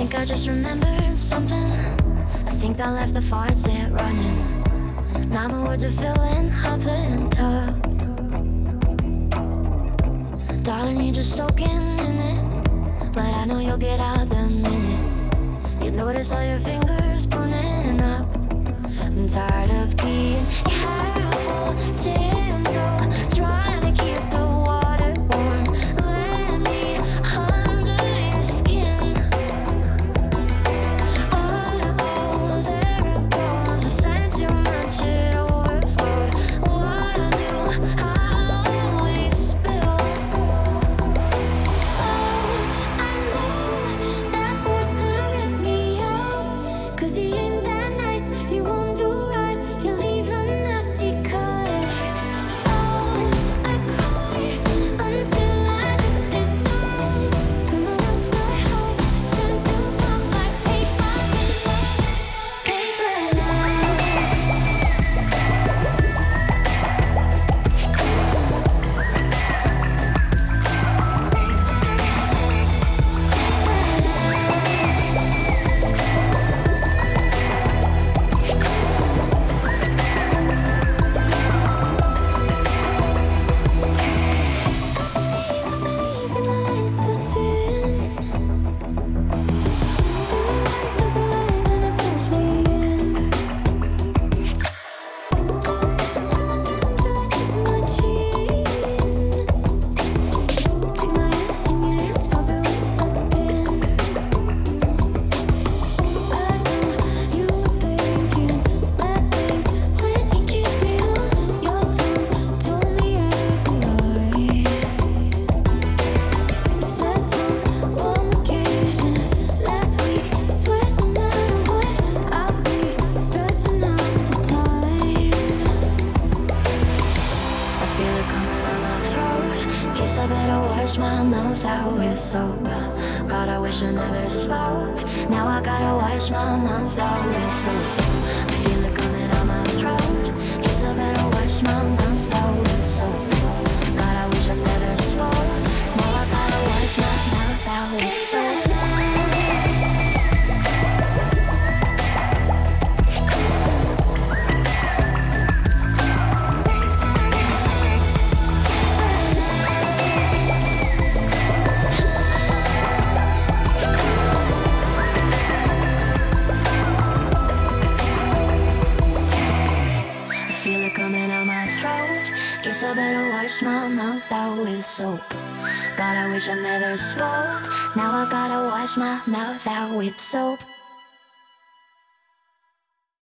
think I just remembered something. I think I left the faucet running. Now my words are filling up the tub. Darling, you're just soaking in it, but I know you'll get out the minute you notice all your fingers burning up. I'm tired of being careful, tiptoe, trying to keep the water warm. Let me under your skin. Oh, there it goes. I sense you much it overflowed. What I do, I always spill. Oh, I know that boy's gonna rip me up, 'cause he ain't that nice. He won't do right. You leave a nasty cut. Oh, I cry until I just dissolve. Come on, watch my heart turn to pop like paper love. Paper my mouth out with soap. God, I wish I never spoke. Now I gotta wash my mouth out with soap. I feel it coming out my throat. Guess I better wash my mouth out with soap. God, I wish I never spoke. Now I gotta wash my mouth out with soap. Coming out my throat. Guess I better wash my mouth out with soap. God, I wish I never spoke. Now I gotta wash my mouth out with soap.